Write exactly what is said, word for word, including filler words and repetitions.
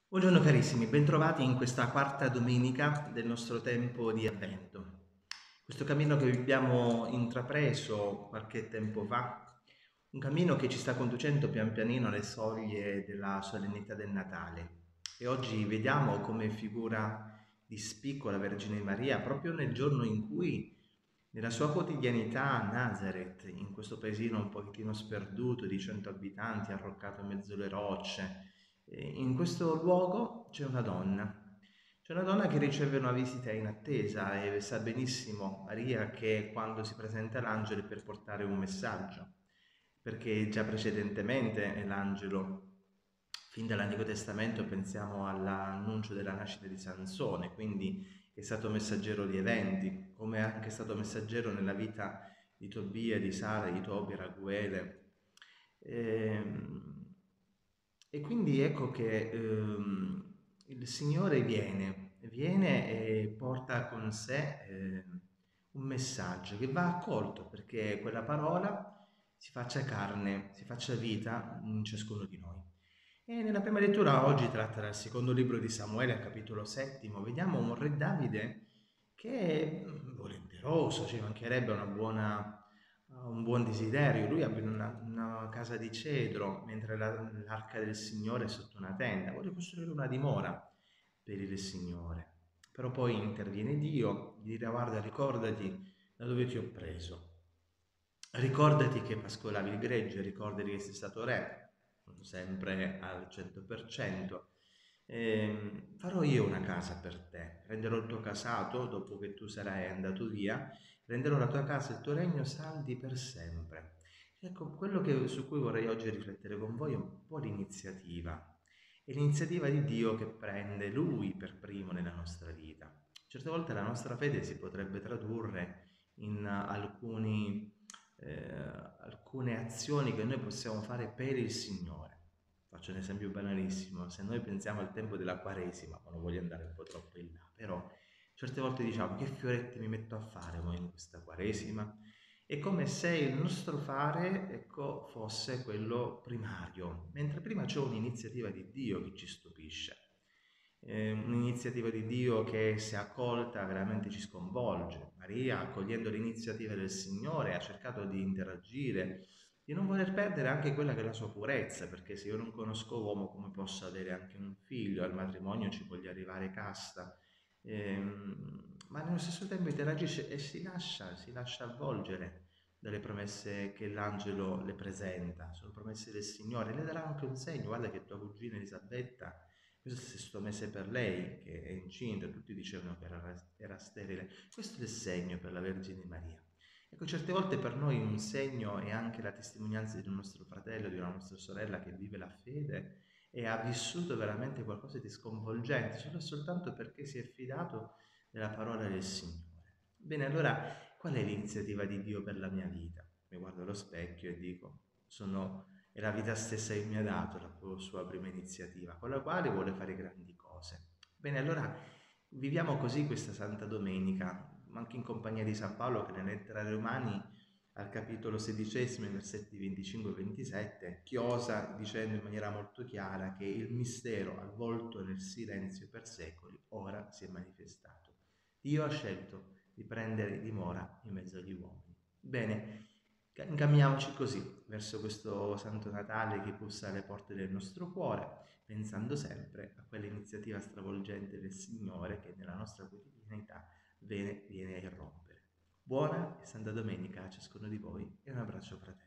Buongiorno carissimi, bentrovati in questa quarta domenica del nostro tempo di Avvento. Questo cammino che abbiamo intrapreso qualche tempo fa, un cammino che ci sta conducendo pian pianino alle soglie della solennità del Natale. E oggi vediamo come figura di spicco la Vergine Maria proprio nel giorno in cui, nella sua quotidianità a Nazareth, in questo paesino un pochettino sperduto di cento abitanti, arroccato in mezzo alle rocce, eh, in questo luogo c'è una donna. C'è una donna che riceve una visita inattesa e sa benissimo Maria che quando si presenta l'angelo è per portare un messaggio, perché già precedentemente l'angelo, fin dall'Antico Testamento, pensiamo all'annuncio della nascita di Sansone, quindi è stato messaggero di eventi, come è anche stato messaggero nella vita di Tobia, di Sara, di Tobi, Raguele. Ehm, E quindi ecco che ehm, il Signore viene, viene e porta con sé eh, un messaggio che va accolto perché quella parola si faccia carne, si faccia vita in ciascuno di noi. E nella prima lettura oggi, tratta dal secondo libro di Samuele, al capitolo settimo, vediamo un re Davide che è mm, volenteroso, ci mancherebbe una buona, un buon desiderio. Lui abita in una, una casa di cedro, mentre la- l'arca del Signore è sotto una tenda. Vuole costruire una dimora per il Signore. Però poi interviene Dio, gli dirà: guarda, ricordati da dove ti ho preso. Ricordati che pascolavi il gregge, ricordati che sei stato re, non sempre al cento per cento. Ehm, farò io una casa per te, renderò il tuo casato, dopo che tu sarai andato via, renderò la tua casa e il tuo regno saldi per sempre. Ecco, quello che- su cui vorrei oggi riflettere con voi è un po' l'iniziativa. È l'iniziativa di Dio che prende Lui per primo nella nostra vita. Certe volte la nostra fede si potrebbe tradurre in alcuni eh, alcune azioni che noi possiamo fare per il Signore. Faccio un esempio banalissimo: se noi pensiamo al tempo della Quaresima, ma non voglio andare un po' troppo in là, però certe volte diciamo: che fioretti mi metto a fare mo in questa Quaresima? È come se il nostro fare, ecco, fosse quello primario, mentre prima c'è un'iniziativa di Dio che ci stupisce. Eh, un'iniziativa di Dio che, se accolta, veramente ci sconvolge. Maria, accogliendo l'iniziativa del Signore, ha cercato di interagire, di non voler perdere anche quella che è la sua purezza, perché se io non conosco uomo, come posso avere anche un figlio? Al matrimonio ci voglio arrivare casta. Ehm, ma nello stesso tempo interagisce e si lascia, si lascia avvolgere dalle promesse che l'angelo le presenta. Sono promesse del Signore. Le darà anche un segno: guarda che tua cugina Elisabetta, questo è il sesto mese per lei, che è incinta, tutti dicevano che era, era sterile. Questo è il segno per la Vergine Maria. Ecco, certe volte per noi un segno è anche la testimonianza di un nostro fratello, di una nostra sorella che vive la fede e ha vissuto veramente qualcosa di sconvolgente, solo e soltanto perché si è fidato della parola del Signore. Bene, allora, qual è l'iniziativa di Dio per la mia vita? Mi guardo allo specchio e dico: sono è la vita stessa che mi ha dato la sua prima iniziativa, con la quale vuole fare grandi cose. Bene, allora viviamo così questa Santa Domenica, anche in compagnia di San Paolo, che nella lettera ai Romani, al capitolo sedicesimo, versetti venticinque e ventisette, chiosa dicendo in maniera molto chiara che il mistero, avvolto nel silenzio per secoli, ora si è manifestato. Dio ha scelto di prendere dimora in mezzo agli uomini. Bene, incamminiamoci così verso questo Santo Natale che bussa alle porte del nostro cuore, pensando sempre a quell'iniziativa stravolgente del Signore che nella nostra quotidianità viene, viene a irrompere. Buona e Santa Domenica a ciascuno di voi e un abbraccio fraterno.